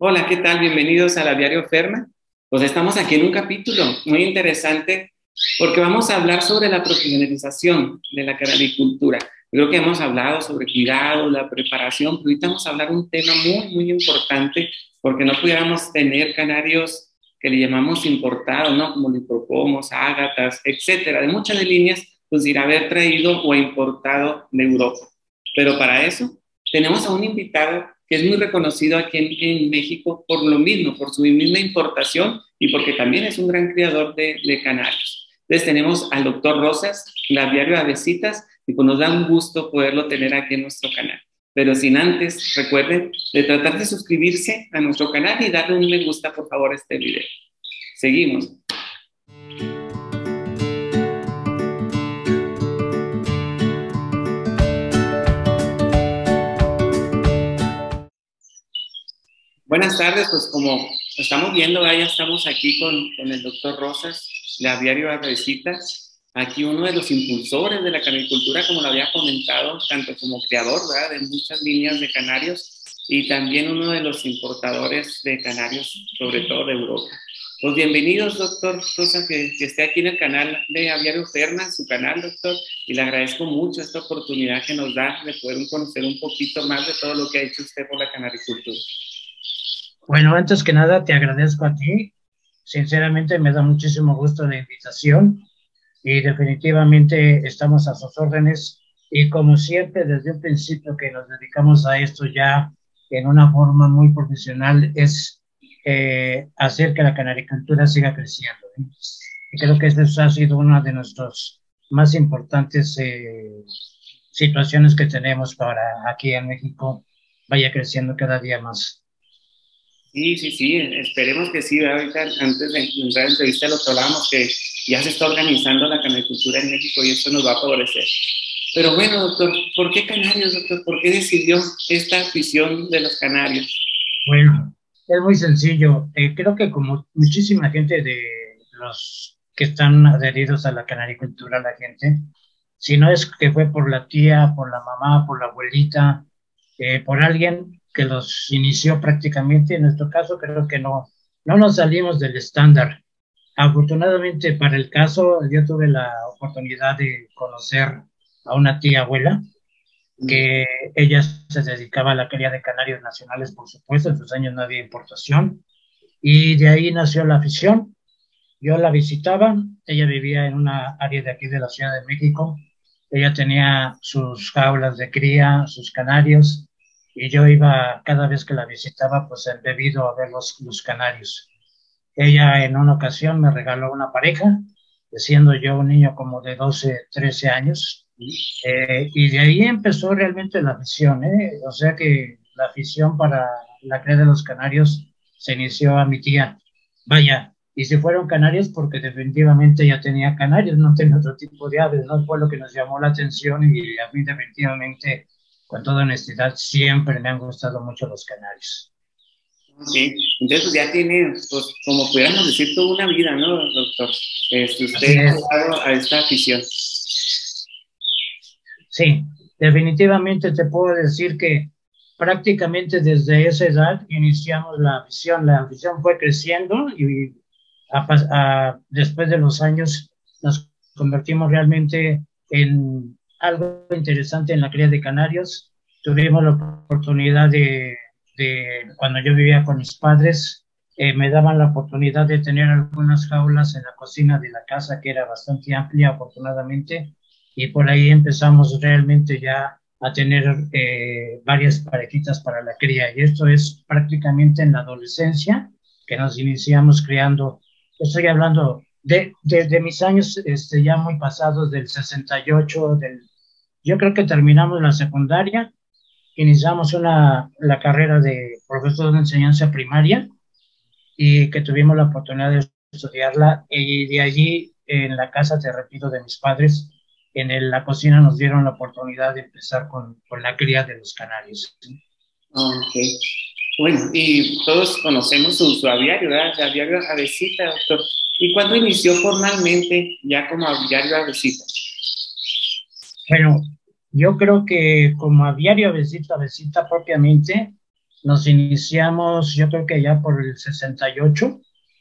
Hola, ¿qué tal? Bienvenidos al Aviario Ferma. Pues estamos aquí en un capítulo muy interesante porque vamos a hablar sobre la profesionalización de la canaricultura. Creo que hemos hablado sobre cuidado, la preparación, pero ahorita vamos a hablar un tema muy importante porque no pudiéramos tener canarios que le llamamos importados, ¿no? Como lipopomos, ágatas, etcétera, de muchas de líneas, pues ir a haber traído o importado de Europa. Pero para eso tenemos a un invitado que es muy reconocido aquí en México por lo mismo, por su misma importación y porque también es un gran criador de canarios. Entonces tenemos al doctor Rosas, Claviario Avesitas, y pues nos da un gusto poderlo tener aquí en nuestro canal. Pero sin antes, recuerden de tratar de suscribirse a nuestro canal y darle un me gusta, por favor, a este video. Seguimos. Buenas tardes, pues como estamos viendo, ya estamos aquí con el doctor Rosas, de Aviario Avesitas, aquí uno de los impulsores de la canicultura, como lo había comentado, tanto como creador, ¿verdad?, de muchas líneas de canarios y también uno de los importadores de canarios, sobre todo de Europa. Pues bienvenidos, doctor Rosas, que esté aquí en el canal de Aviario Ferma, su canal, doctor, y le agradezco mucho esta oportunidad que nos da de poder conocer un poquito más de todo lo que ha hecho usted por la canaricultura. Bueno, antes que nada te agradezco a ti. Sinceramente me da muchísimo gusto la invitación y definitivamente estamos a sus órdenes. Y como siempre, desde un principio que nos dedicamos a esto ya en una forma muy profesional, es hacer que la canaricultura siga creciendo, ¿eh? Y creo que esa ha sido una de nuestras más importantes situaciones que tenemos para aquí en México, vaya creciendo cada día más. Sí, esperemos que sí, ¿verdad? Ahorita antes de entrar a la entrevista lo que hablábamos, que ya se está organizando la canacultura en México y esto nos va a favorecer. Pero bueno, doctor, ¿por qué canarios, doctor? ¿Por qué decidió esta afición de los canarios? Bueno, es muy sencillo. Creo que como muchísima gente de los que están adheridos a la canaricultura, la gente, si no es que fue por la tía, por la mamá, por la abuelita, por alguien que los inició prácticamente, en nuestro caso creo que no nos salimos del estándar. Afortunadamente para el caso, yo tuve la oportunidad de conocer a una tía abuela que ella se dedicaba a la cría de canarios nacionales, por supuesto, en sus años no había importación, y de ahí nació la afición. Yo la visitaba, ella vivía en una área de aquí de la Ciudad de México, ella tenía sus jaulas de cría, sus canarios, y yo iba cada vez que la visitaba, pues embebido a ver los canarios. Ella en una ocasión me regaló una pareja, siendo yo un niño como de 12, 13 años, y de ahí empezó realmente la afición, ¿eh? O sea que la afición para la cría de los canarios se inició a mi tía. Vaya, y si fueron canarios porque definitivamente ya tenía canarios, no tenía otro tipo de aves, ¿no? Fue lo que nos llamó la atención y a mí definitivamente, con toda honestidad, siempre me han gustado mucho los canarios. Sí, entonces pues ya tiene, pues como pudiéramos decir, toda una vida, ¿no, doctor? Así Usted es. ha dado a esta afición. Sí, definitivamente te puedo decir que prácticamente desde esa edad iniciamos la afición. La afición fue creciendo y después de los años nos convertimos realmente en algo interesante en la cría de canarios. Tuvimos la oportunidad cuando yo vivía con mis padres, me daban la oportunidad de tener algunas jaulas en la cocina de la casa que era bastante amplia, afortunadamente, y por ahí empezamos realmente ya a tener varias parejitas para la cría. Y esto es prácticamente en la adolescencia que nos iniciamos criando. Estoy hablando de mis años ya muy pasados, del 68, yo creo que terminamos la secundaria, iniciamos la carrera de profesor de enseñanza primaria y que tuvimos la oportunidad de estudiarla, y de allí en la casa, te repito, de mis padres, la cocina nos dieron la oportunidad de empezar con la cría de los canarios. Ok. Bueno, y todos conocemos su aviario, ¿verdad? El aviario Avesita, doctor. ¿Y cuándo inició formalmente ya como aviario Avesita? Bueno, yo creo que como aviario a visita propiamente, nos iniciamos, yo creo que ya por el 68,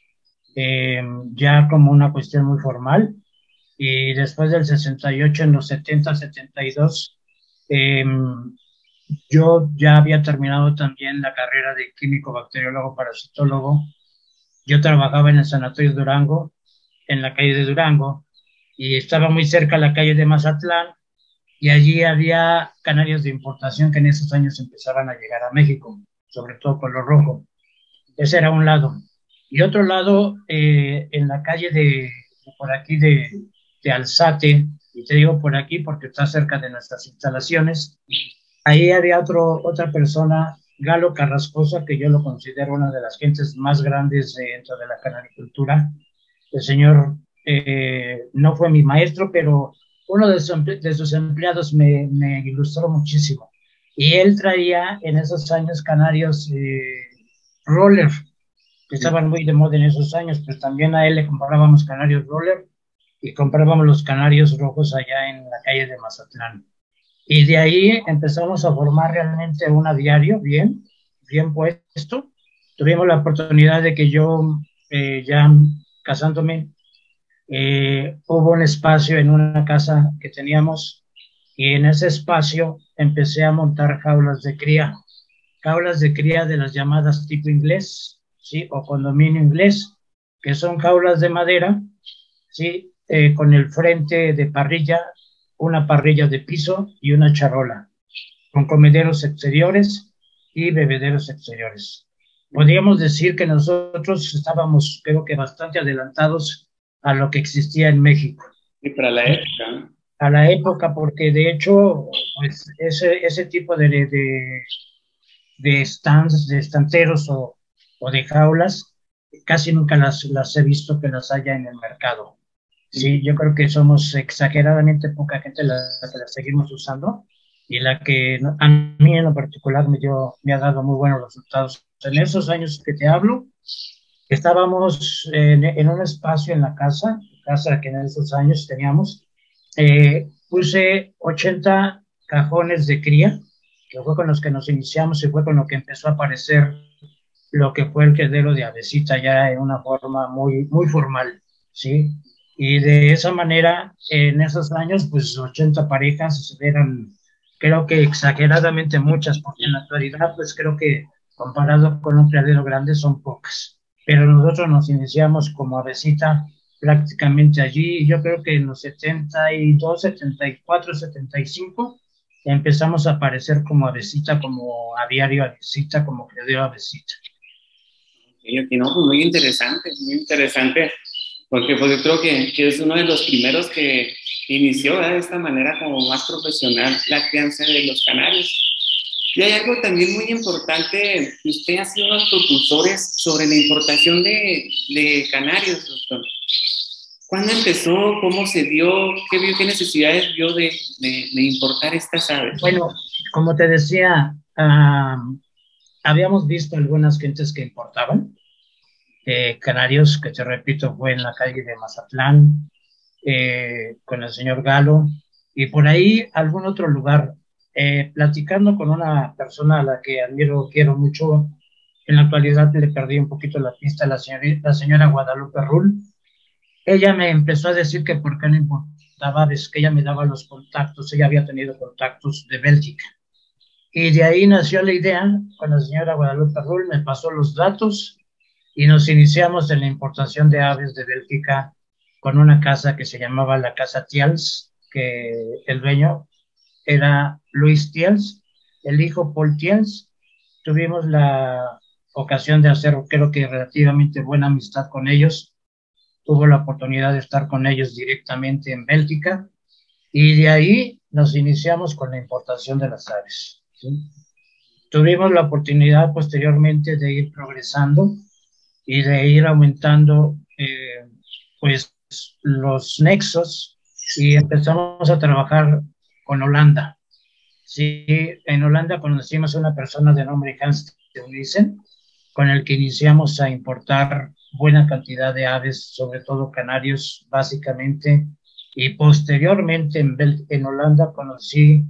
ya como una cuestión muy formal, y después del 68, en los 70, 72, eh, yo ya había terminado también la carrera de químico bacteriólogo parasitólogo. Yo trabajaba en el Sanatorio Durango, en la calle de Durango, y estaba muy cerca la calle de Mazatlán, y allí había canarios de importación que en esos años empezaban a llegar a México, sobre todo color rojo. Ese era un lado. Y otro lado, en la calle por aquí de Alzate, y te digo por aquí porque está cerca de nuestras instalaciones, ahí había otra persona, Galo Carrascosa, que yo lo considero una de las gentes más grandes dentro de la canaricultura. El señor no fue mi maestro, pero uno de sus empleados me ilustró muchísimo. Y él traía en esos años canarios roller, que estaban muy de moda en esos años, pues también a él le comprábamos canarios roller y comprábamos los canarios rojos allá en la calle de Mazatlán. Y de ahí empezamos a formar realmente un aviario bien puesto. Tuvimos la oportunidad de que yo, ya casándome, hubo un espacio en una casa que teníamos y en ese espacio empecé a montar jaulas de cría de las llamadas tipo inglés, ¿sí? O condominio inglés, que son jaulas de madera, ¿sí? Con el frente de parrilla, una parrilla de piso y una charola, con comederos exteriores y bebederos exteriores. Podríamos decir que nosotros estábamos, creo que bastante adelantados a lo que existía en México. Y para la ¿Sí? época, ¿no? A la época, porque de hecho, pues ese tipo de stands, de estanteros o de jaulas, casi nunca las he visto que las haya en el mercado. Sí, yo creo que somos exageradamente poca gente la que la seguimos usando y la que a mí en lo particular me ha dado muy buenos resultados. En esos años que te hablo, estábamos en un espacio en la casa que en esos años teníamos, puse 80 cajones de cría, que fue con los que nos iniciamos y fue con lo que empezó a aparecer lo que fue el criadero de avecita ya en una forma muy formal, ¿sí? Y de esa manera, en esos años, pues 80 parejas eran, creo que exageradamente muchas, porque en la actualidad, pues creo que comparado con un criadero grande son pocas. Pero nosotros nos iniciamos como avecita prácticamente allí, y yo creo que en los 72, 74, 75 empezamos a aparecer como avecita, como aviario avecita, como criadero avecita. Y aquí no, pues muy interesante, porque pues yo creo que es uno de los primeros que inició, ¿verdad? De esta manera como más profesional la crianza de los canarios. Y hay algo también muy importante, que usted ha sido uno de los propulsores sobre la importación de canarios, doctor. ¿Cuándo empezó? ¿Cómo se dio? ¿Qué vio? ¿Qué necesidades vio de importar estas aves? Bueno, como te decía, habíamos visto algunas gentes que importaban canarios, que te repito, fue en la calle de Mazatlán, con el señor Galo, y por ahí algún otro lugar, platicando con una persona a la que admiro, quiero mucho. En la actualidad le perdí un poquito la pista, la señora Guadalupe Rull. Ella me empezó a decir que por qué no importaba, ves que ella me daba los contactos, ella había tenido contactos de Bélgica. Y de ahí nació la idea, con la señora Guadalupe Rull me pasó los datos y nos iniciamos en la importación de aves de Bélgica con una casa que se llamaba la Casa Tiels, que el dueño era Luis Tiels, el hijo Paul Tiels. Tuvimos la ocasión de hacer, creo que relativamente buena amistad con ellos. Tuvo la oportunidad de estar con ellos directamente en Bélgica y de ahí nos iniciamos con la importación de las aves, ¿sí? Tuvimos la oportunidad posteriormente de ir progresando y de ir aumentando, pues los nexos, y empezamos a trabajar con Holanda. Sí, en Holanda conocimos a una persona de nombre Hans Teunissen, con el que iniciamos a importar buena cantidad de aves, sobre todo canarios, básicamente, y posteriormente en Holanda conocí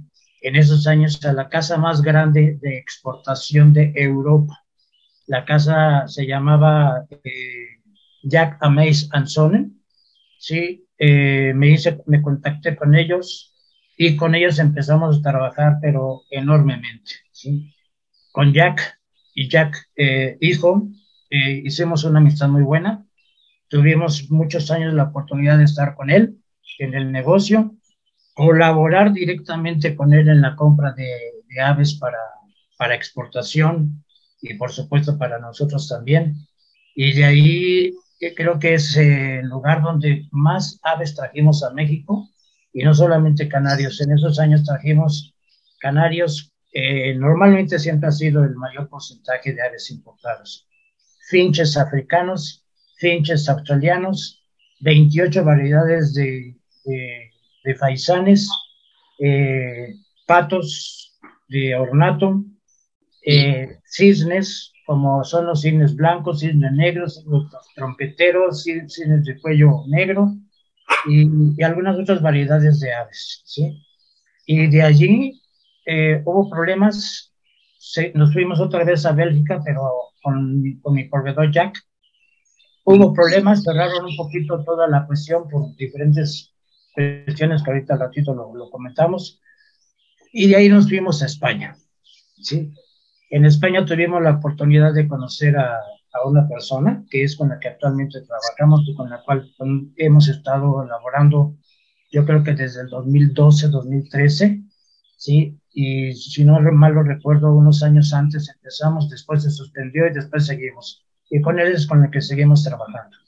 en esos años a la casa más grande de exportación de Europa. La casa se llamaba Jack Amaze and Sonnen. Sí, me contacté con ellos y con ellos empezamos a trabajar, pero enormemente, ¿sí? Con Jack y Jack, hijo, hicimos una amistad muy buena. Tuvimos muchos años la oportunidad de estar con él en el negocio, colaborar directamente con él en la compra de aves para exportación y por supuesto para nosotros también. Y de ahí creo que es el lugar donde más aves trajimos a México, y no solamente canarios. En esos años trajimos canarios, normalmente siempre ha sido el mayor porcentaje de aves importadas. Finches africanos, finches australianos, 28 variedades de faisanes, patos de ornato, cisnes, como son los cisnes blancos, cisnes negros, los trompeteros, cisnes de cuello negro y algunas otras variedades de aves, ¿sí? Y de allí hubo problemas, nos fuimos otra vez a Bélgica, pero con mi proveedor Jack. Hubo problemas, cerraron un poquito toda la cuestión por diferentes cuestiones que ahorita al ratito lo comentamos, y de ahí nos fuimos a España, ¿sí? En España tuvimos la oportunidad de conocer a una persona que es con la que actualmente trabajamos y con la cual hemos estado elaborando, yo creo que desde el 2012, 2013, ¿sí? Y si no mal lo recuerdo, unos años antes empezamos, después se suspendió y después seguimos. Y con él es con el que seguimos trabajando.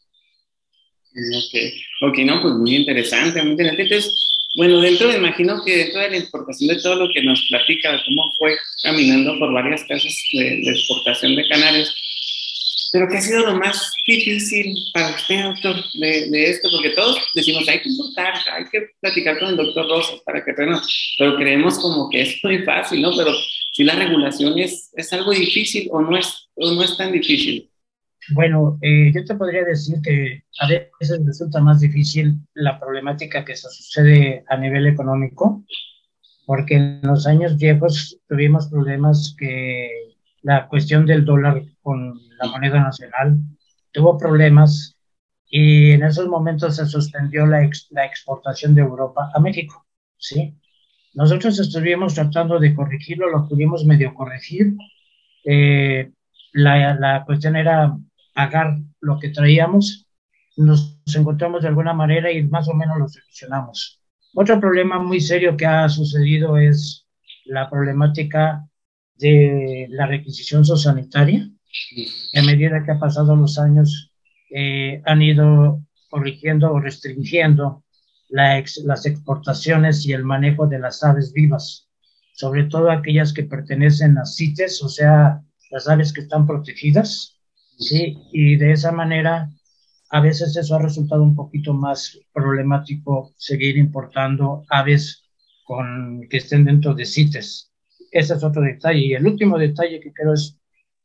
Ok, no, pues muy interesante, muy interesante. Entonces, bueno, me imagino que dentro de la importación de todo lo que nos platica, cómo fue caminando por varias casas de exportación de canarios, pero ¿qué ha sido lo más difícil para usted, doctor, de esto? Porque todos decimos, hay que importar, hay que platicar con el doctor Rosas para que, bueno, pero creemos como que es muy fácil, ¿no? Pero si la regulación es algo difícil o no es tan difícil. Bueno, yo te podría decir que a veces resulta más difícil la problemática que se sucede a nivel económico, porque en los años viejos tuvimos problemas que la cuestión del dólar con la moneda nacional tuvo problemas, y en esos momentos se suspendió la exportación de Europa a México, ¿sí? Nosotros estuvimos tratando de corregirlo, lo pudimos medio corregir. eh, la cuestión era pagar lo que traíamos, nos encontramos de alguna manera y más o menos lo solucionamos. Otro problema muy serio que ha sucedido es la problemática de la requisición sociosanitaria. A medida que han pasado los años, han ido corrigiendo o restringiendo las exportaciones y el manejo de las aves vivas, sobre todo aquellas que pertenecen a CITES, o sea, las aves que están protegidas, ¿sí? Y de esa manera, a veces eso ha resultado un poquito más problemático, seguir importando aves que estén dentro de CITES. Ese es otro detalle. Y el último detalle que creo es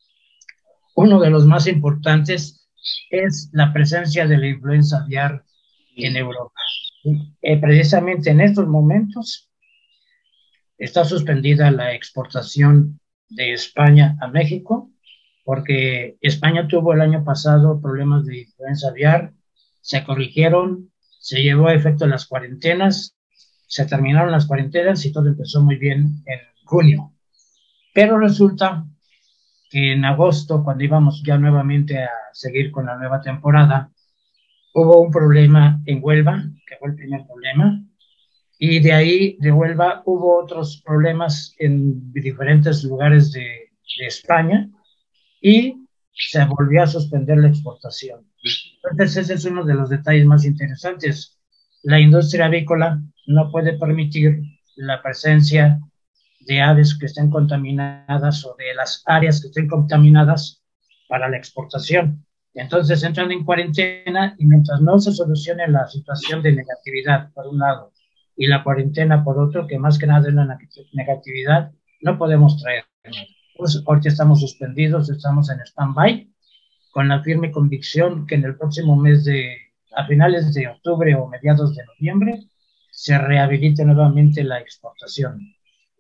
uno de los más importantes es la presencia de la influenza aviar en Europa. Precisamente en estos momentos está suspendida la exportación de España a México, porque España tuvo el año pasado problemas de influenza aviar, se corrigieron, se llevó a efecto las cuarentenas, se terminaron las cuarentenas y todo empezó muy bien en junio. Pero resulta que en agosto, cuando íbamos ya nuevamente a seguir con la nueva temporada, hubo un problema en Huelva, que fue el primer problema, y de ahí, de Huelva, hubo otros problemas en diferentes lugares de España, y se volvió a suspender la exportación. Entonces, ese es uno de los detalles más interesantes. La industria avícola no puede permitir la presencia de aves que estén contaminadas o de las áreas que estén contaminadas para la exportación. Entonces entran en cuarentena, y mientras no se solucione la situación de negatividad por un lado y la cuarentena por otro, que más que nada es la negatividad, no podemos traer nada. Pues ahorita estamos suspendidos, estamos en stand-by, con la firme convicción que en el próximo mes a finales de octubre o mediados de noviembre, se rehabilite nuevamente la exportación.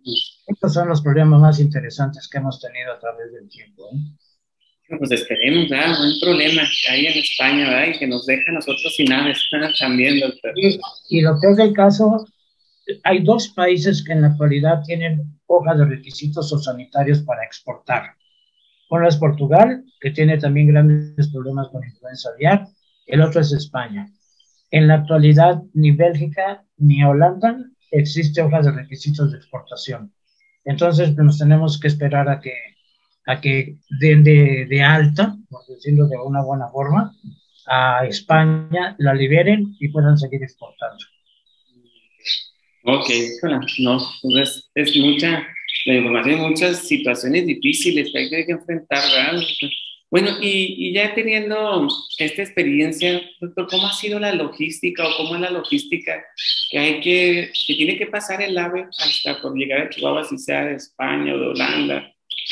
Estos son los problemas más interesantes que hemos tenido a través del tiempo, ¿eh? Pues esperemos, ¿verdad? Buen problema que hay en España, ¿verdad? Y que nos deja a nosotros sin aves también, doctor. Y lo peor del caso, hay dos países que en la actualidad tienen hoja de requisitos o sanitarios para exportar. Uno es Portugal, que tiene también grandes problemas con influenza aviar. El otro es España. En la actualidad, ni Bélgica ni Holanda existe hoja de requisitos de exportación. Entonces, pues, nos tenemos que esperar a que den de alta, por decirlo de una buena forma, a España, la liberen y puedan seguir exportando. Ok, no, pues es mucha la información, muchas situaciones difíciles que hay que enfrentar, ¿verdad? Bueno, y ya teniendo esta experiencia, doctor, ¿cómo ha sido la logística o cómo es la logística que tiene que pasar el AVE hasta por llegar a Chihuahua, si sea de España o de Holanda?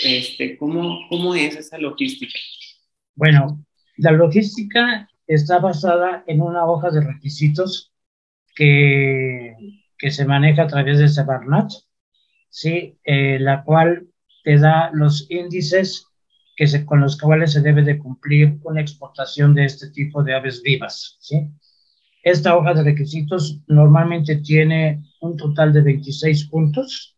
¿Cómo es esa logística? Bueno, la logística está basada en una hoja de requisitos que, que se maneja a través de Semarnat, ¿sí? La cual te da los índices con los cuales se debe de cumplir una exportación de este tipo de aves vivas, ¿sí? Esta hoja de requisitos normalmente tiene un total de 26 puntos.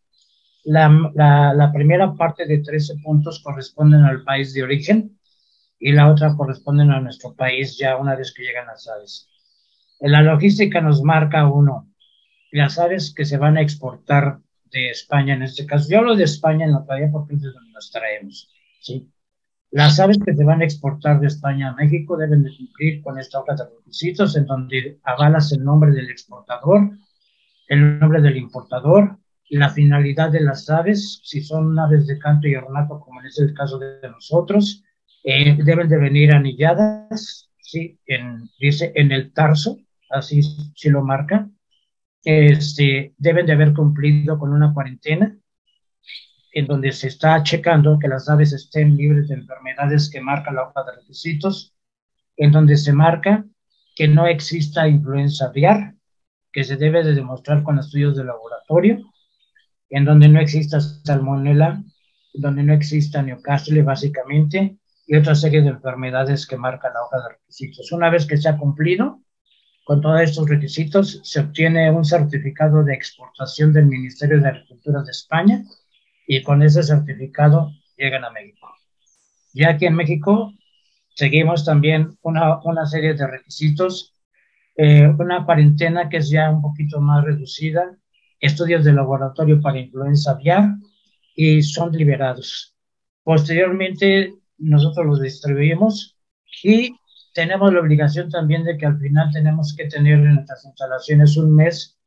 La primera parte de 13 puntos corresponden al país de origen y la otra corresponden a nuestro país ya una vez que llegan las aves. En la logística nos marca uno, las aves que se van a exportar de España en este caso. Yo hablo de España en la playa porque es de donde nos traemos, ¿sí? Las aves que se van a exportar de España a México deben de cumplir con esta hoja de requisitos en donde avalas el nombre del exportador, el nombre del importador, la finalidad de las aves, si son aves de canto y ornato, como es el caso de nosotros, deben de venir anilladas, ¿sí? Dice en el tarso, así se lo marca, deben de haber cumplido con una cuarentena en donde se está checando que las aves estén libres de enfermedades que marca la hoja de requisitos, en donde se marca que no exista influenza aviar, que se debe de demostrar con estudios de laboratorio, en donde no exista salmonella, en donde no exista Newcastle básicamente, y otra serie de enfermedades que marca la hoja de requisitos. Una vez que se ha cumplido con todos estos requisitos, se obtiene un certificado de exportación del Ministerio de Agricultura de España y con ese certificado llegan a México. Ya aquí en México seguimos también una serie de requisitos, una cuarentena que es ya un poquito más reducida, estudios de laboratorio para influenza aviar y son liberados. Posteriormente nosotros los distribuimos y tenemos la obligación también de que al final tenemos que tener en nuestras instalaciones un mes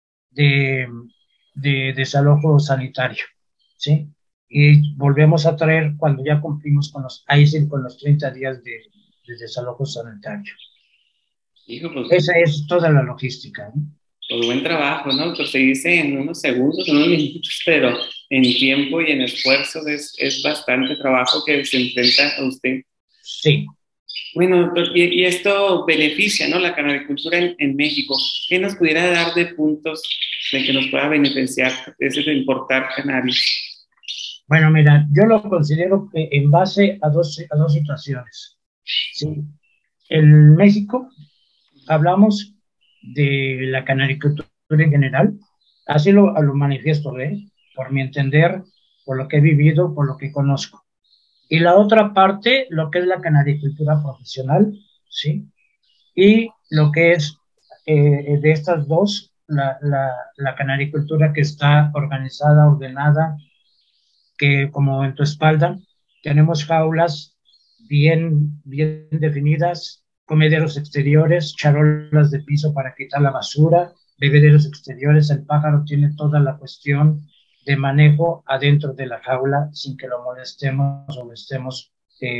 de desalojo sanitario, ¿sí? Y volvemos a traer cuando ya cumplimos con los 30 días de desalojo sanitario. Hijo, pues, Esa es toda la logística, ¿no? pues buen trabajo, ¿no? Pues se dice en unos segundos, en unos minutos, pero en tiempo y en esfuerzo es bastante trabajo que se enfrenta a usted. Sí. Bueno, doctor, y esto beneficia, ¿no? La canaricultura en México. ¿Qué nos pudiera dar de puntos de que nos pueda beneficiar ese de importar canarios? Bueno, mira, yo lo considero que en base a dos situaciones. ¿Sí? En México hablamos de la canaricultura en general, así lo manifiesto, por mi entender, por lo que he vivido, por lo que conozco. Y la otra parte, lo que es la canaricultura profesional, ¿sí? Y lo que es de estas dos, la canaricultura que está organizada, ordenada, que como en tu espalda tenemos jaulas bien definidas, comederos exteriores, charolas de piso para quitar la basura, bebederos exteriores, el pájaro tiene toda la cuestión de manejo adentro de la jaula sin que lo molestemos o le estemos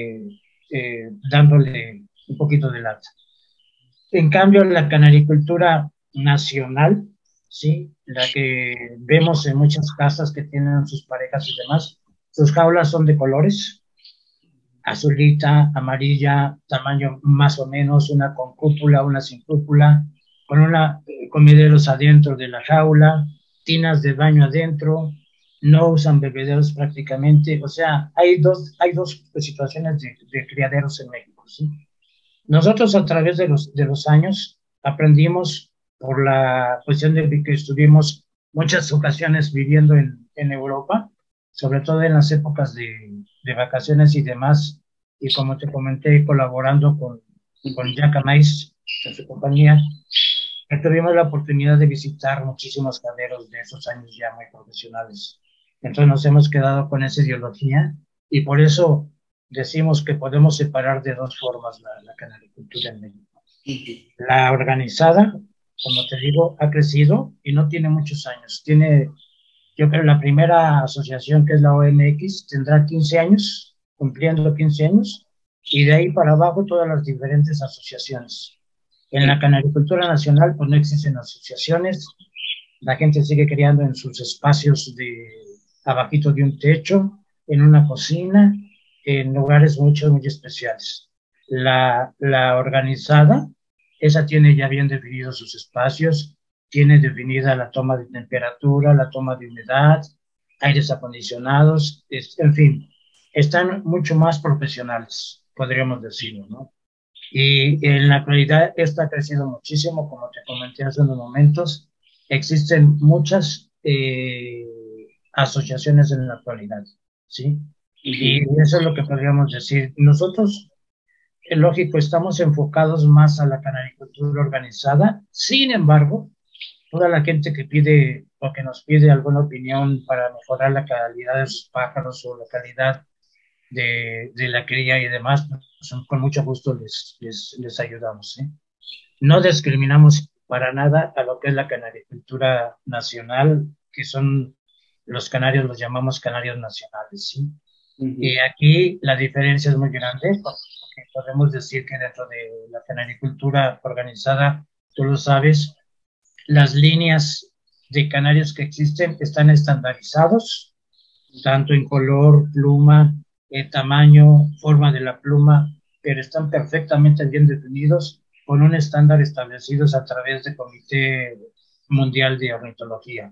dándole un poquito de lata. En cambio, la canaricultura nacional, ¿sí? La que vemos en muchas casas que tienen sus parejas y demás, sus jaulas son de colores, azulita, amarilla, tamaño más o menos, una con cúpula, una sin cúpula, con comederos adentro de la jaula, tinas de baño adentro, no usan bebederos prácticamente. O sea, hay dos situaciones de criaderos en México, ¿sí? Nosotros a través de los años aprendimos por la cuestión de que estuvimos muchas ocasiones viviendo en Europa, sobre todo en las épocas de vacaciones y demás, y como te comenté, colaborando con Jack Anais, en su compañía, que tuvimos la oportunidad de visitar muchísimos ganaderos de esos años ya muy profesionales. Entonces nos hemos quedado con esa ideología y por eso decimos que podemos separar de dos formas la canaricultura en México. La organizada, como te digo, ha crecido y no tiene muchos años. Tiene, yo creo, la primera asociación, que es la OMX, tendrá 15 años, cumpliendo 15 años, y de ahí para abajo todas las diferentes asociaciones. En la canaricultura nacional, pues no existen asociaciones, la gente sigue criando en sus espacios abajito de un techo, en una cocina, en lugares muy especiales. La organizada, esa tiene ya bien definidos sus espacios, tiene definida la toma de temperatura, la toma de humedad, aires acondicionados, en fin, están mucho más profesionales, podríamos decirlo, ¿no? Y en la actualidad esto ha crecido muchísimo, como te comenté hace unos momentos. Existen muchas asociaciones en la actualidad, ¿sí? Y eso es lo que podríamos decir. Nosotros, es lógico, estamos enfocados más a la canaricultura organizada. Sin embargo, toda la gente que pide o que nos pide alguna opinión para mejorar la calidad de sus pájaros o la calidad de la cría y demás, pues, con mucho gusto les ayudamos, ¿sí? No discriminamos para nada a lo que es la canaricultura nacional, que son los canarios, los llamamos canarios nacionales, ¿sí? Y aquí la diferencia es muy grande, porque podemos decir que dentro de la canaricultura organizada, tú lo sabes, las líneas de canarios que existen están estandarizados, tanto en color, pluma, tamaño, forma de la pluma, pero están perfectamente bien definidos con un estándar establecidos a través del Comité Mundial de Ornitología.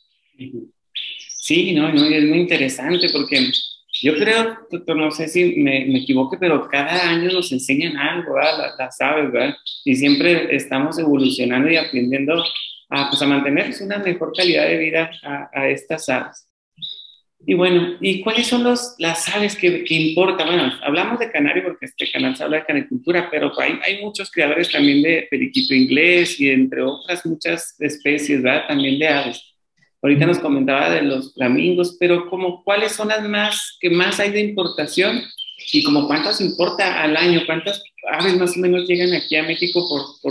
Sí, no, no, es muy interesante porque yo creo, doctor, no sé si me equivoque, pero cada año nos enseñan algo, ¿verdad? Las aves, ¿verdad? Y siempre estamos evolucionando y aprendiendo pues, a mantener una mejor calidad de vida a estas aves. Y bueno, ¿y cuáles son las aves que importan? Bueno, hablamos de canario porque este canal se habla de canicultura, pero hay muchos criadores también de periquito inglés y entre otras muchas especies, ¿verdad? También de aves. Ahorita nos comentaba de los flamingos, pero como cuáles son las más que más hay de importación y como cuántas importa al año, cuántas aves más o menos llegan aquí a México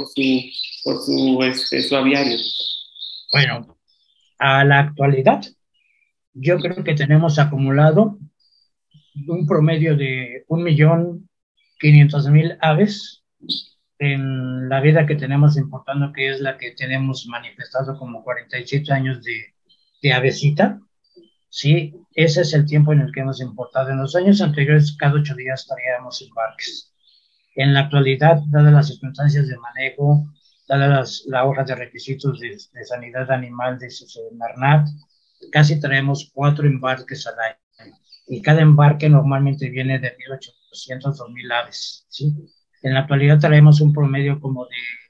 por su aviario. Bueno, a la actualidad, yo creo que tenemos acumulado un promedio de 1.500.000 aves en la vida que tenemos importando, que es la que tenemos manifestado como 47 años de avecita. Sí, ese es el tiempo en el que hemos importado. En los años anteriores, cada 8 días traíamos embarques. En la actualidad, dadas las circunstancias de manejo, dadas la hoja de requisitos de sanidad animal de Semarnat, casi traemos 4 embarques al año. Y cada embarque normalmente viene de 1.800 o 1.000 aves, ¿sí? En la actualidad traemos un promedio como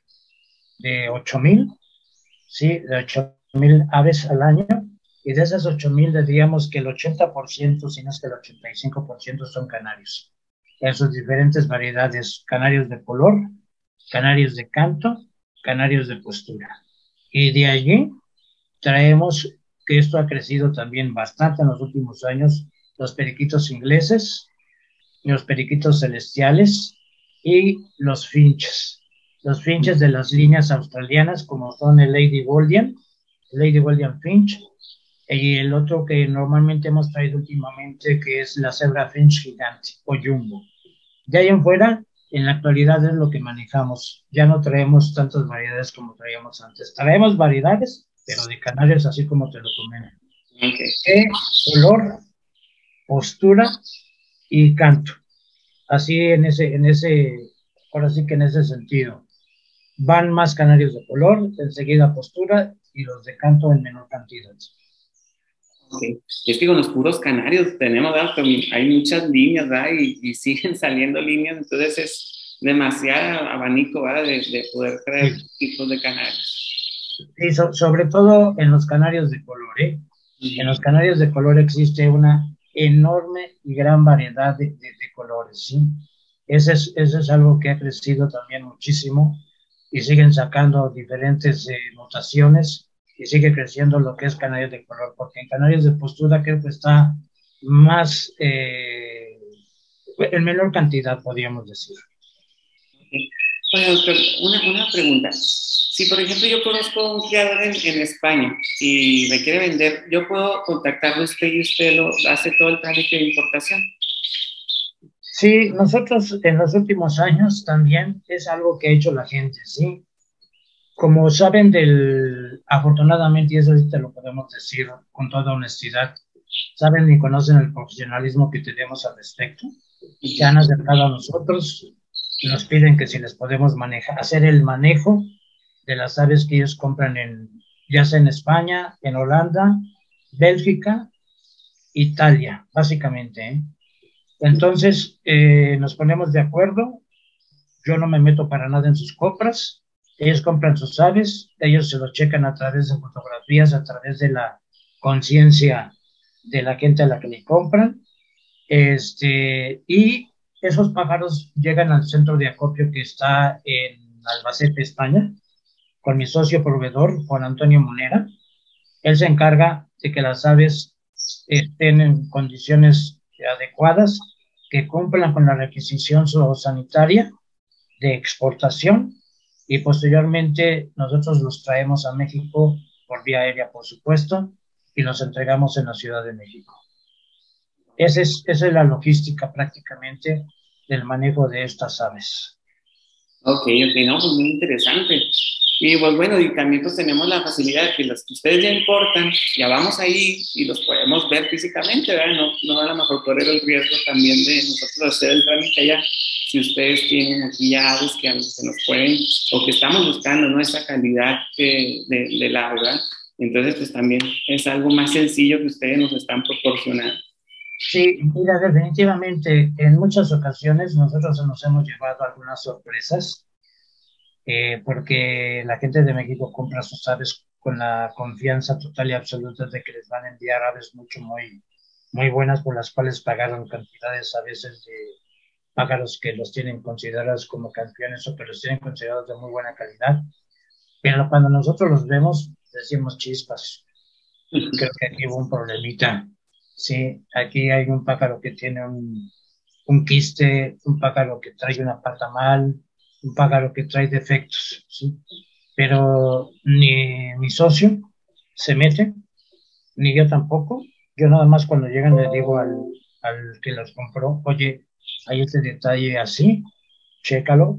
de 8.000, ¿sí? De 8.000 aves al año. Y de esas 8.000, diríamos que el 80%, si no es que el 85% son canarios, en sus diferentes variedades: canarios de color, canarios de canto, canarios de postura. Y de allí traemos, que esto ha crecido también bastante en los últimos años, los periquitos ingleses, los periquitos celestiales y los finches. Los finches de las líneas australianas, como son el Lady Boldian Finch, y el otro que normalmente hemos traído últimamente, que es la cebra finch gigante o jumbo. De ahí en fuera, en la actualidad es lo que manejamos. Ya no traemos tantas variedades como traíamos antes. Traemos variedades, pero de canarios, así como te lo comento. Okay. Color, postura y canto. Así ahora sí que en ese sentido. Van más canarios de color, enseguida postura, y los de canto en menor cantidad. Okay. Es que con los puros canarios tenemos, ¿verdad? Hay muchas líneas, ¿verdad? Y siguen saliendo líneas, entonces es demasiado abanico, ¿verdad? De poder traer Sí, tipos de canarios. sí, sobre todo en los canarios de color, ¿eh? En los Ujú. canarios de color existe una enorme y gran variedad de colores, ¿sí? Ese es algo que ha crecido también muchísimo y siguen sacando diferentes mutaciones y sigue creciendo lo que es canarios de color, porque en canarios de postura creo que está más, en menor cantidad, podríamos decir. Okay. Oye, doctor, una pregunta. Si, por ejemplo, yo conozco un criador en España y me quiere vender, ¿yo puedo contactarlo a usted y usted lo hace todo el trámite de importación? Sí, nosotros en los últimos años también es algo que ha hecho la gente, ¿sí? Como saben afortunadamente, y eso sí te lo podemos decir con toda honestidad, saben y conocen el profesionalismo que tenemos al respecto, se han Ujú. acercado a nosotros, nos piden que si les podemos manejar, hacer el manejo de las aves que ellos compran ya sea en España, en Holanda, Bélgica, Italia, básicamente, ¿eh? Entonces, nos ponemos de acuerdo, yo no me meto para nada en sus compras. Ellos compran sus aves, ellos se lo checan a través de fotografías, a través de la conciencia de la gente a la que le compran. Y esos pájaros llegan al centro de acopio que está en Albacete, España, con mi socio proveedor, Juan Antonio Monera. Él se encarga de que las aves estén en condiciones adecuadas, que cumplan con la requisición sanitaria de exportación y posteriormente nosotros los traemos a México por vía aérea, por supuesto, y los entregamos en la Ciudad de México. Esa es la logística prácticamente del manejo de estas aves. Ok, ok, no, pues muy interesante. Y pues bueno, y también pues tenemos la facilidad de que los que ustedes ya importan, ya vamos ahí y los podemos ver físicamente, ¿verdad? No, no a lo mejor correr el riesgo también de nosotros hacer el trámite allá. Si ustedes tienen aquí ya aves que nos pueden, o que estamos buscando, ¿no? Esa calidad de la ave, ¿verdad? Entonces pues también es algo más sencillo que ustedes nos están proporcionando. Sí, mira, definitivamente en muchas ocasiones nosotros nos hemos llevado algunas sorpresas porque la gente de México compra sus aves con la confianza total y absoluta de que les van a enviar aves muy buenas por las cuales pagaron cantidades a veces de pájaros que los tienen considerados como campeones o que los tienen considerados de muy buena calidad. Pero cuando nosotros los vemos, decimos chispas. Creo que aquí hubo un problemita. Sí, aquí hay un pájaro que tiene un quiste, un pájaro que trae una pata mal, un pájaro que trae defectos, ¿sí? Pero ni mi socio se mete, ni yo tampoco. Yo nada más cuando llegan le digo al que los compró, oye, hay este detalle así, chécalo,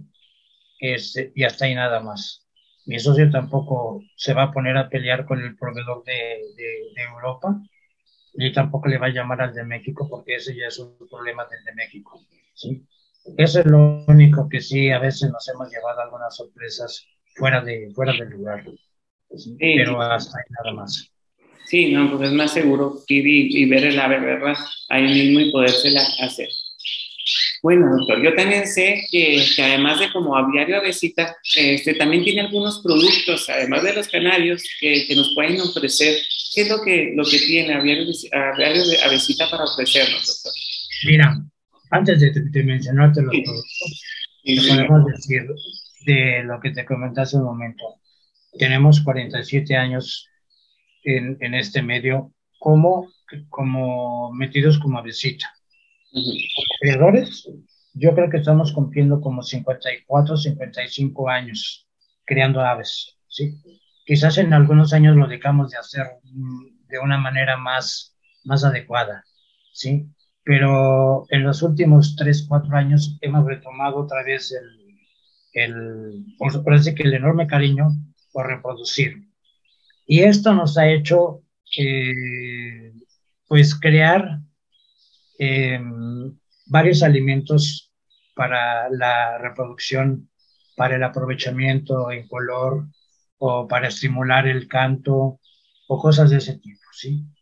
y hasta ahí nada más. Mi socio tampoco se va a poner a pelear con el proveedor de Europa, y tampoco le va a llamar al de México porque ese ya es un problema del de México, ¿sí? Eso es lo único que sí, a veces nos hemos llevado algunas sorpresas fuera del lugar, ¿sí? Sí, Pero hasta ahí nada más. sí, no, pues es más seguro ir y ver el ave, ¿verdad? Ahí mismo y podérsela hacer. Bueno, doctor, yo también sé que además de como aviario avesita, también tiene algunos productos, además de los canarios, que nos pueden ofrecer. ¿Qué es lo que tiene aviario de avesita para ofrecernos, doctor? Mira, antes de mencionarte los Sí, productos, sí, te sí, podemos decir de lo que te comenté hace un momento. Tenemos 47 años en este medio como metidos como avesita. ujú. Creadores, yo creo que estamos cumpliendo como 54, 55 años creando aves, ¿sí? Quizás en algunos años lo dejamos de hacer de una manera más adecuada, ¿sí? Pero en los últimos 3 4 años hemos retomado otra vez por así que el enorme cariño por reproducir. Y esto nos ha hecho, pues, crear eh, varios alimentos para la reproducción, para el aprovechamiento en color o para estimular el canto o cosas de ese tipo, ¿sí?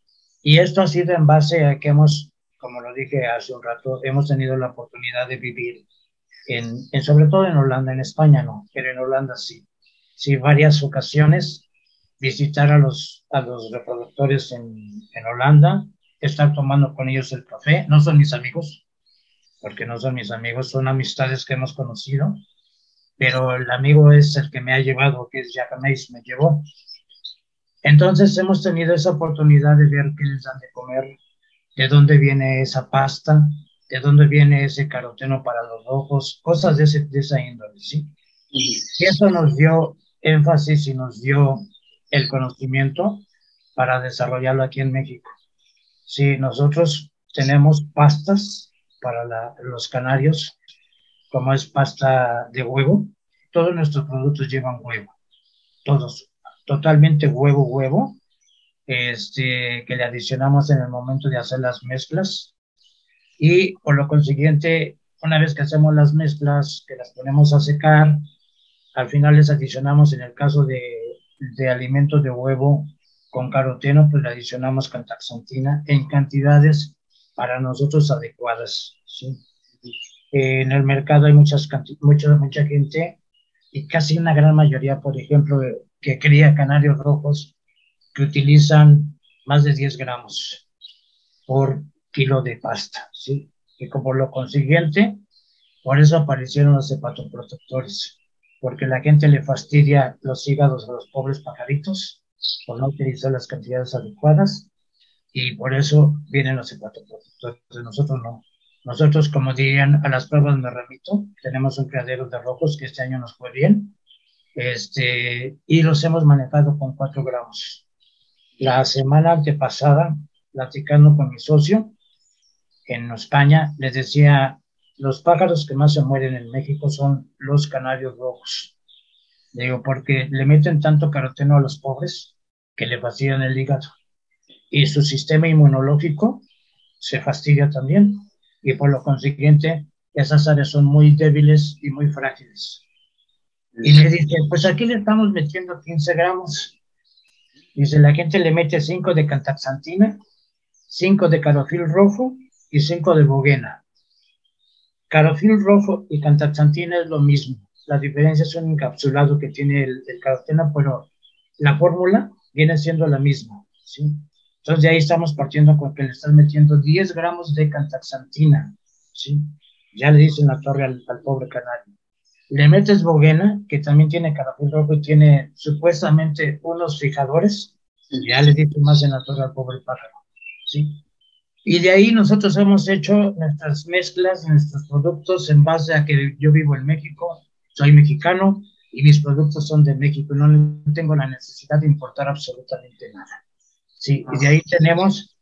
Y esto ha sido en base a que hemos, como lo dije hace un rato, hemos tenido la oportunidad de vivir sobre todo en Holanda, en España no, pero en Holanda sí. Sí, varias ocasiones visitar a los reproductores en Holanda, estar tomando con ellos el café. No son mis amigos, porque no son mis amigos, son amistades que hemos conocido, pero el amigo es el que me ha llevado, que es Jacameis, me llevó. Entonces hemos tenido esa oportunidad de ver qué les dan de comer, de dónde viene esa pasta, de dónde viene ese caroteno para los ojos, cosas de esa índole, ¿sí? Y eso nos dio énfasis y nos dio el conocimiento para desarrollarlo aquí en México. Sí, nosotros tenemos pastas para los canarios, como es pasta de huevo. Todos nuestros productos llevan huevo, todos, totalmente huevo, huevo, que le adicionamos en el momento de hacer las mezclas. Y por lo consiguiente, una vez que hacemos las mezclas, que las ponemos a secar, al final les adicionamos, en el caso de alimentos de huevo con caroteno, pues le adicionamos cantaxantina en cantidades para nosotros adecuadas, ¿sí? En el mercado hay mucha gente y casi una gran mayoría, por ejemplo, que cría canarios rojos, que utilizan más de 10 gramos por kilo de pasta, ¿sí? Y como lo consiguiente, por eso aparecieron los hepatoprotectores, porque la gente le fastidia los hígados a los pobres pajaritos por no utilizar las cantidades adecuadas, y por eso vienen los hepatoprotectores. Nosotros no. Nosotros, como dirían, a las pruebas me remito. Tenemos un criadero de rojos que este año nos fue bien, y los hemos manejado con 4 gramos. La semana antepasada, platicando con mi socio en España, les decía, los pájaros que más se mueren en México son los canarios rojos. Le digo, porque le meten tanto caroteno a los pobres que le fastidian el hígado. Y su sistema inmunológico se fastidia también. Y por lo consiguiente, esas áreas son muy débiles y muy frágiles. Y le dice, pues aquí le estamos metiendo 15 gramos. Dice, la gente le mete 5 de cantaxantina, 5 de carofil rojo y 5 de bogena. Carofil rojo y cantaxantina es lo mismo. La diferencia es un encapsulado que tiene el caroteno, pero la fórmula viene siendo la misma, ¿sí? Entonces de ahí estamos partiendo con que le estás metiendo 10 gramos de cantaxantina, ¿sí? Ya le dicen la torre al pobre canario. Le metes bogena, que también tiene carofil rojo y tiene supuestamente unos fijadores, ya le dicen más en la torre al pobre pájaro, ¿sí? Y de ahí nosotros hemos hecho nuestras mezclas, nuestros productos en base a que yo vivo en México, soy mexicano y mis productos son de México, no tengo la necesidad de importar absolutamente nada. Sí, y de ahí tenemos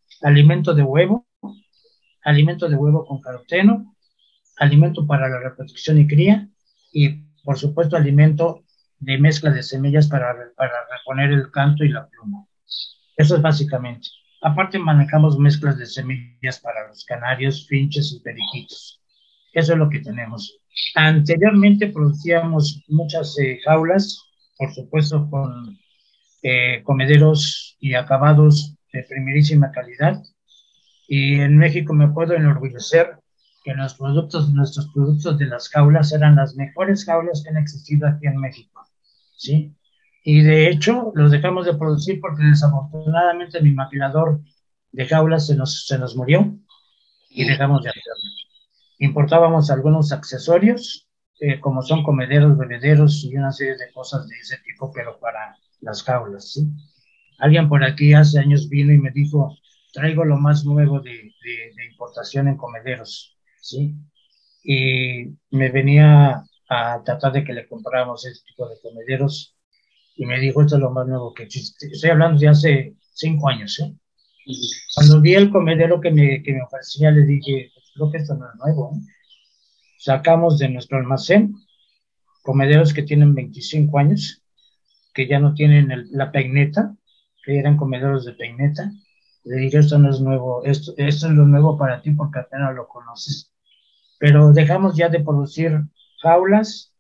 alimento de huevo con caroteno, alimento para la reproducción y cría, y por supuesto alimento de mezcla de semillas para reponer el canto y la pluma. Eso es básicamente. Aparte manejamos mezclas de semillas para los canarios, finches y periquitos. Eso es lo que tenemos. Anteriormente producíamos muchas jaulas, por supuesto con comederos y acabados de primerísima calidad. Y en México me puedo enorgullecer que nuestros productos de las jaulas eran las mejores jaulas que han existido aquí en México, ¿sí? Y de hecho los dejamos de producir porque desafortunadamente mi maquilador de jaulas se nos murió y dejamos de hacerlo. Importábamos algunos accesorios, como son comederos, bebederos y una serie de cosas de ese tipo, pero para las jaulas, ¿sí? Alguien por aquí hace años vino y me dijo, traigo lo más nuevo de importación en comederos, ¿sí? Y me venía a tratar de que le compráramos ese tipo de comederos y me dijo, esto es lo más nuevo que existe. Estoy hablando de hace 5 años, ¿eh? Cuando vi el comedero que me ofrecía, le dije, creo que esto no es nuevo, ¿eh? Sacamos de nuestro almacén comederos que tienen 25 años, que ya no tienen la peineta, que eran comederos de peineta. Le dije, esto no es nuevo, esto es lo nuevo para ti porque apenas lo conoces. Pero dejamos ya de producir jaulas,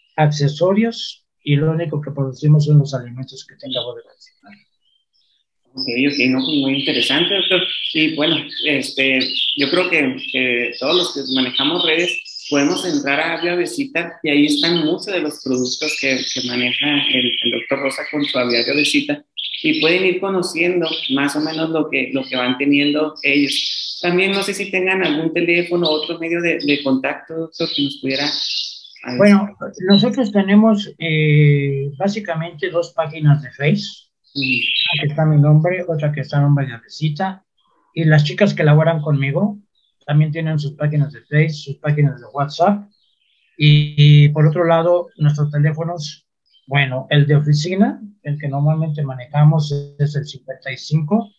accesorios, y lo único que producimos son los alimentos que te acabo de mencionar. Ok, no, pues muy interesante, doctor. Y bueno, yo creo que todos los que manejamos redes podemos entrar a Aviavesita y ahí están muchos de los productos que maneja el doctor Rosa con su Aviario de Cita y pueden ir conociendo más o menos lo que van teniendo ellos. También no sé si tengan algún teléfono o otro medio de contacto, doctor, que nos pudiera... Bueno, nosotros tenemos básicamente dos páginas de Face, una que está mi nombre, otra que está en nombre de Avesita, y las chicas que laboran conmigo también tienen sus páginas de Face, sus páginas de WhatsApp, y por otro lado, nuestros teléfonos, bueno, el de oficina, el que normalmente manejamos es el 55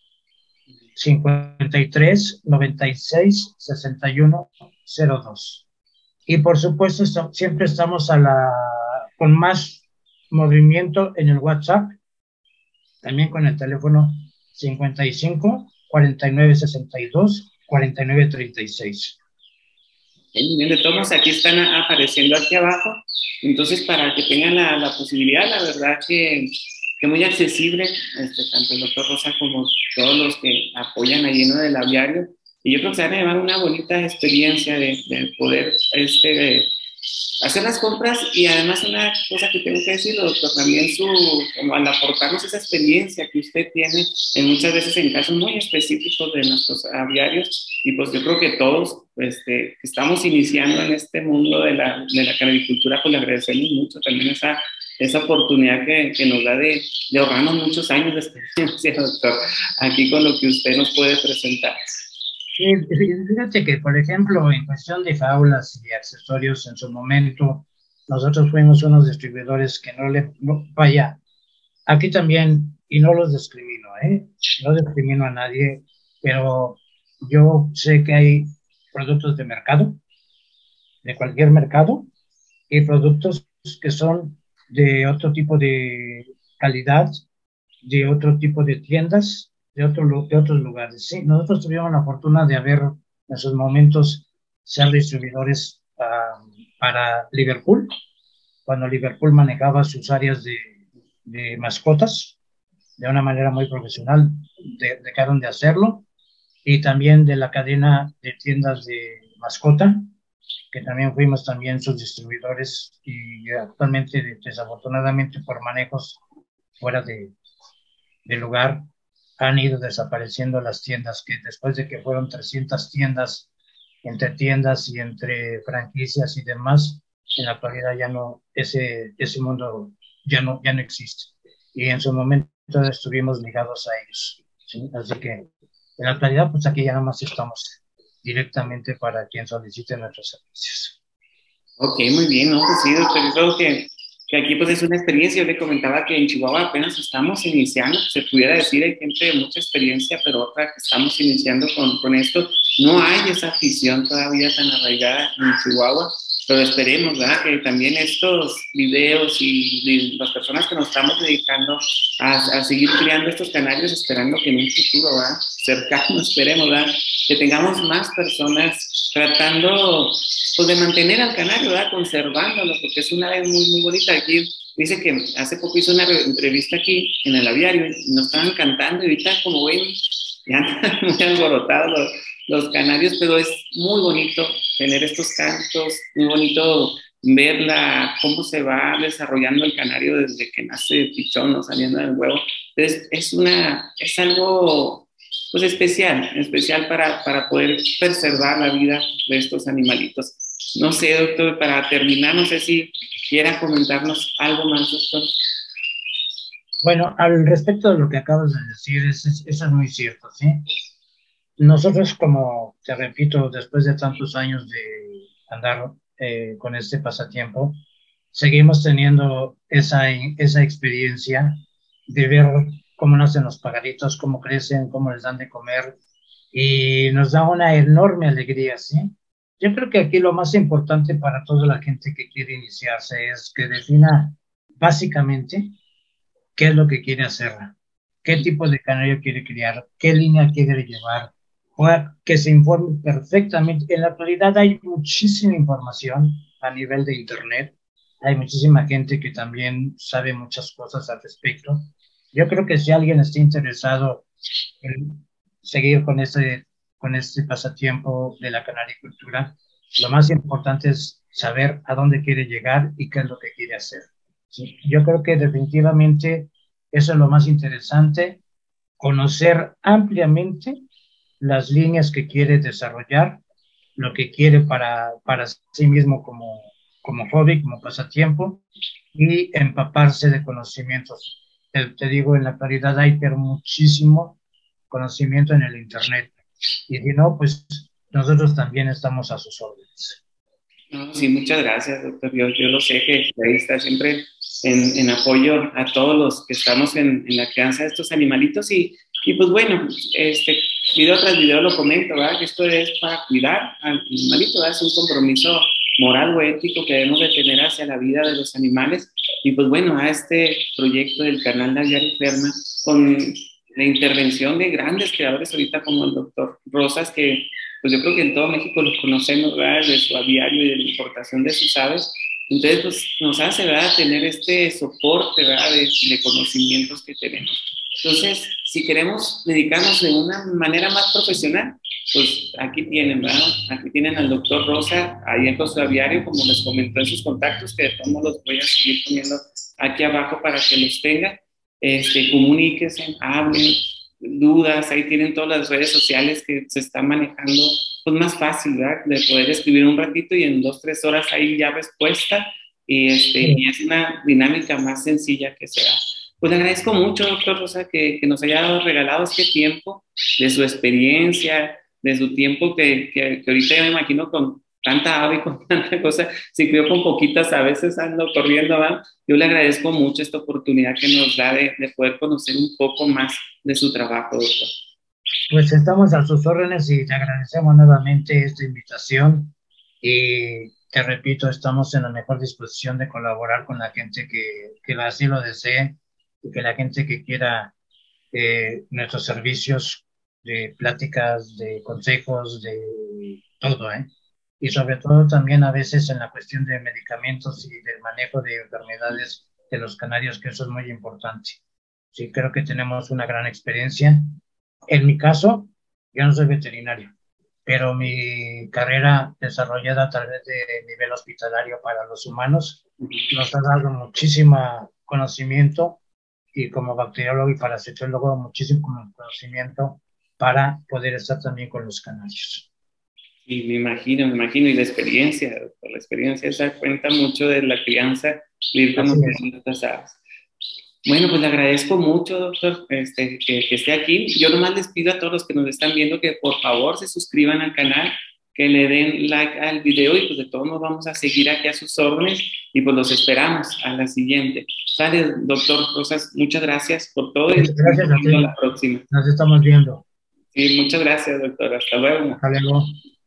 53 96 61 02. Y por supuesto, siempre estamos con más movimiento en el WhatsApp, también con el teléfono 55 49 62 49 36. Bien, de todos aquí están apareciendo aquí abajo, entonces para que tengan la posibilidad, la verdad que muy accesible, tanto el doctor Rosa como todos los que apoyan allí en el aviario, y yo creo que se van a llevar una bonita experiencia de poder hacer las compras y además una cosa que tengo que decir, doctor, también como al aportarnos esa experiencia que usted tiene en muchas veces en casos muy específicos de nuestros aviarios y pues yo creo que todos que estamos iniciando en este mundo de la canavicultura, pues le agradecemos mucho también esa oportunidad que nos da de ahorrarnos muchos años de experiencia, doctor, aquí con lo que usted nos puede presentar. Fíjate que, por ejemplo, en cuestión de faulas y accesorios, en su momento, nosotros fuimos unos distribuidores que vaya, aquí también, y no los discrimino, no discrimino a nadie, pero yo sé que hay productos de mercado, de cualquier mercado, y productos que son de otro tipo de calidad, de otro tipo de tiendas, de otros lugares. Sí, nosotros tuvimos la fortuna de haber en sus momentos ser distribuidores para Liverpool, cuando Liverpool manejaba sus áreas de mascotas de una manera muy profesional, dejaron de hacerlo, y también de la cadena de tiendas de mascota, que también fuimos también sus distribuidores y actualmente, desafortunadamente, por manejos fuera del lugar, han ido desapareciendo las tiendas que después de que fueron 300 tiendas, entre tiendas y entre franquicias y demás, en la actualidad ya no, ese mundo ya no existe. Y en su momento estuvimos ligados a ellos, ¿sí? Así que en la actualidad, pues aquí ya nada más estamos directamente para quien solicite nuestros servicios. Ok, muy bien, ¿no? Pues sí, doctor, yo creo que aquí pues es una experiencia. Yo le comentaba que en Chihuahua apenas estamos iniciando, se pudiera decir, hay gente de mucha experiencia, pero otra que estamos iniciando con esto. No hay esa afición todavía tan arraigada en Chihuahua, pero esperemos, ¿verdad? Que también estos videos y las personas que nos estamos dedicando a seguir creando estos canales, esperando que en un futuro, ¿verdad? Cercano, esperemos, ¿verdad? Que tengamos más personas tratando pues de mantener al canario, ¿verdad? Conservándolo, porque es una ave muy, muy bonita. Aquí dice que hace poco hizo una entrevista aquí en el aviario y nos estaban cantando y ahorita como ven, ya andan muy alborotados los canarios, pero es muy bonito tener estos cantos, muy bonito verla, cómo se va desarrollando el canario desde que nace pichón o saliendo del huevo. Entonces, es algo pues especial para poder preservar la vida de estos animalitos. No sé, doctor, para terminar, no sé si quiera comentarnos algo más, doctor. Bueno, al respecto de lo que acabas de decir, eso es muy cierto, ¿sí? Nosotros, como te repito, después de tantos años de andar con este pasatiempo, seguimos teniendo esa experiencia de ver cómo nacen los pajaritos, cómo crecen, cómo les dan de comer, y nos da una enorme alegría, ¿sí? Yo creo que aquí lo más importante para toda la gente que quiere iniciarse es que defina básicamente qué es lo que quiere hacer, qué tipo de canario quiere criar, qué línea quiere llevar, que se informe perfectamente. En la actualidad hay muchísima información a nivel de Internet, hay muchísima gente que también sabe muchas cosas al respecto. Yo creo que si alguien está interesado el seguir con este pasatiempo de la canaricultura. Lo más importante es saber a dónde quiere llegar y qué es lo que quiere hacer. Sí, yo creo que definitivamente eso es lo más interesante, conocer ampliamente las líneas que quiere desarrollar, lo que quiere para sí mismo como hobby, como pasatiempo, y empaparse de conocimientos. Te digo, en la actualidad hay pero muchísimo conocimiento en el Internet. Y si no, pues nosotros también estamos a sus órdenes. No, sí, muchas gracias, doctor. Yo lo sé que ahí está siempre en apoyo a todos los que estamos en la crianza de estos animalitos y pues bueno, video tras video lo comento, ¿verdad? Que esto es para cuidar al animalito, ¿verdad? Es un compromiso moral o ético que debemos de tener hacia la vida de los animales y pues bueno, a este proyecto del canal de Aviario Ferma con la intervención de grandes creadores ahorita como el doctor Rosas, que pues yo creo que en todo México los conocemos, ¿verdad? De su aviario y de la importación de sus aves. Entonces, pues nos hace, ¿verdad? Tener este soporte, ¿verdad? De conocimientos que tenemos. Entonces, si queremos dedicarnos de una manera más profesional, pues aquí tienen, ¿verdad? Aquí tienen al doctor Rosa, ahí en su aviario, como les comentó en sus contactos, que de todos modos los voy a seguir poniendo aquí abajo para que los tengan. Comuníquense, hablen, dudas, ahí tienen todas las redes sociales que se están manejando, pues más fácil, ¿verdad? De poder escribir un ratito y en 2, 3 horas hay ya respuesta y es una dinámica más sencilla que se da. Pues le agradezco mucho, doctor Rosa, que nos haya regalado este tiempo de su experiencia, de su tiempo que ahorita ya me imagino con tanta ave y con tanta cosa, si creo con poquitas a veces ando corriendo, ¿verdad? Yo le agradezco mucho esta oportunidad que nos da de poder conocer un poco más de su trabajo, doctor. Pues estamos a sus órdenes y te agradecemos nuevamente esta invitación y te repito, estamos en la mejor disposición de colaborar con la gente que así lo desee y que la gente que quiera nuestros servicios de pláticas, de consejos, de todo, ¿eh? Y sobre todo también a veces en la cuestión de medicamentos y del manejo de enfermedades de los canarios, que eso es muy importante. Sí, creo que tenemos una gran experiencia. En mi caso, yo no soy veterinario, pero mi carrera desarrollada a través de nivel hospitalario para los humanos nos ha dado muchísimo conocimiento y como bacteriólogo y parasitólogo muchísimo conocimiento para poder estar también con los canarios. Y me imagino, y la experiencia se da cuenta mucho de la crianza, de ir conociendo estas aves. Bueno, pues le agradezco mucho, doctor, que esté aquí. Yo nomás les pido a todos los que nos están viendo que por favor se suscriban al canal, que le den like al video y pues de todos nos vamos a seguir aquí a sus órdenes y pues los esperamos a la siguiente. Sale, doctor Rosas, muchas gracias por todo y nos Gracias a vemos ti. la próxima. Nos estamos viendo. Sí, muchas gracias, doctor. Hasta luego. Hasta luego.